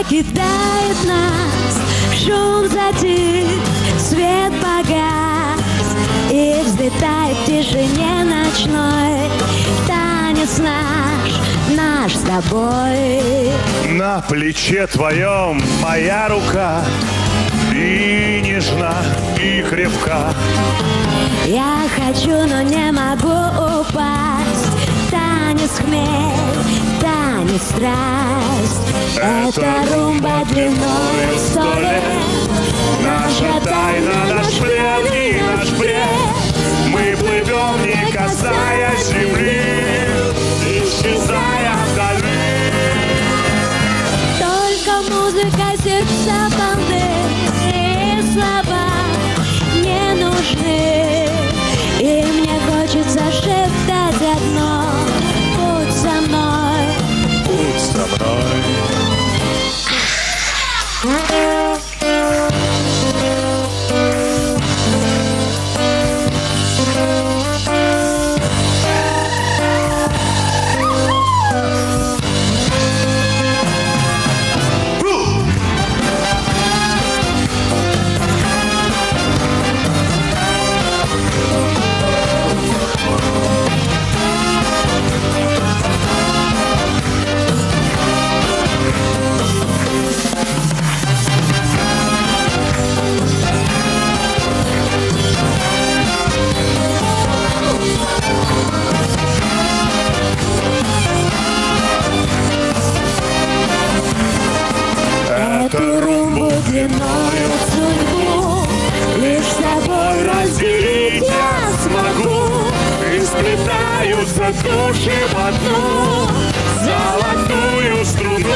покидает нас, шум затих, свет погас, и взлетает в тишине ночной танец наш с тобой. На плече твоем моя рука, и нежна, и крепка. Я хочу, но не могу упасть. Танец хмель, танец страсть. Это румба длиной 100 лет. Наша тайна, наш плен и наш бред. Мы плывем, не касаясь земли, исчезая вдали. Только музыка, сердца полны, и слова не нужны. И мне хочется шептать одно: будь со мной, будь со мной. эту румбу длиною в судьбу лишь с тобой разделить я смогу. И сплетаются души в одну золотую струну.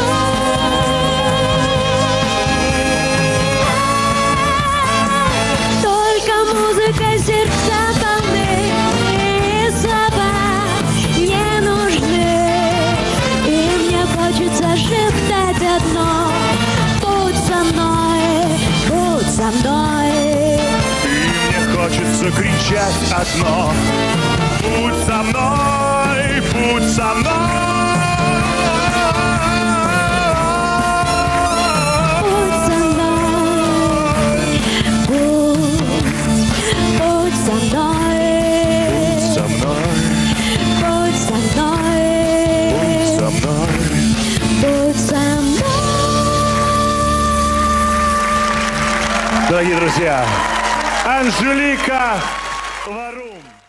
Только музыка, сердца полны, и слова не нужны. И мне хочется шептать одно: будь со мной, будь со мной. И мне хочется кричать одно: будь со мной, будь со мной. Будь со мной, будь со мной. Со мной, Будь со мной, со мной. будь со мной. Дорогие друзья, Анжелика Варум.